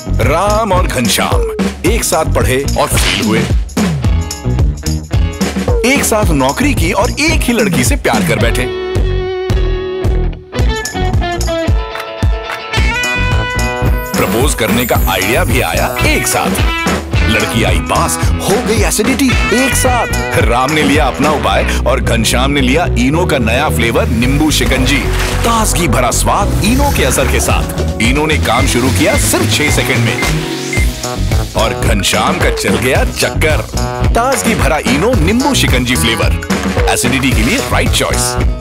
राम और घनश्याम एक साथ पढ़े और फेल हुए, एक साथ नौकरी की और एक ही लड़की से प्यार कर बैठे। प्रपोज करने का आइडिया भी आया एक साथ। लड़की आई पास, हो गई एसिडिटी एक साथ। राम ने लिया अपना उपाय और घनश्याम ने लिया इनो का नया फ्लेवर नींबू शिकंजी। ताजगी भरा स्वाद इनो के असर के साथ। इनो ने काम शुरू किया सिर्फ 6 सेकंड में और घनश्याम का चल गया चक्कर। ताजगी भरा इनो नींबू शिकंजी फ्लेवर, एसिडिटी के लिए राइट चॉइस।